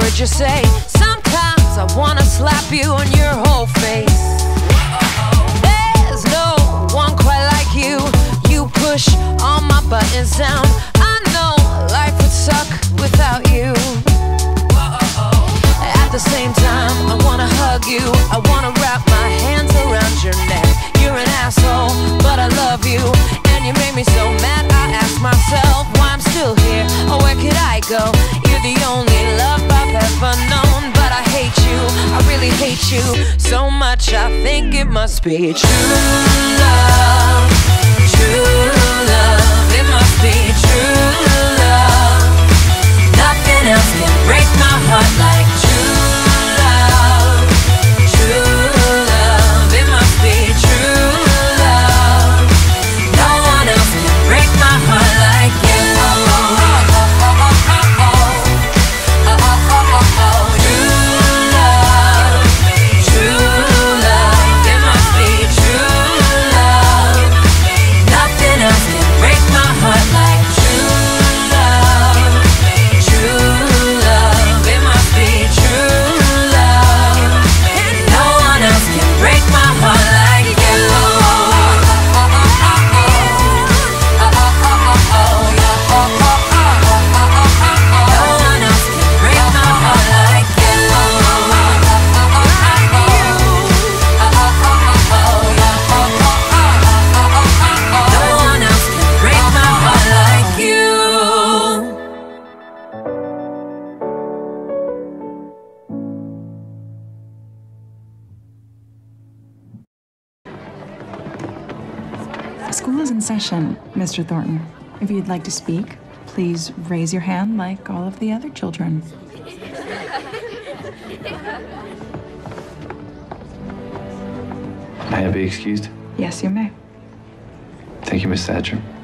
heard you say, sometimes I wanna slap you on your whole face. There's no one quite like you. You push all my buttons down. I know life would suck without you. At the same time, I wanna hug you. I wanna wrap my hands around your neck. You're an asshole, but I love you. And you made me so mad, I ask myself why I'm still here, or where could I go? You're the only love I've ever known, but I hate you, I really hate you so much, I think it must be true love. True love, it must be true love. Nothing else can break my heart like true love. True love, it must be true love. No one else can break my heart like you. School is in session, Mr. Thornton. If you'd like to speak, please raise your hand like all of the other children. May I be excused? Yes, you may. Thank you, Miss Thatcher.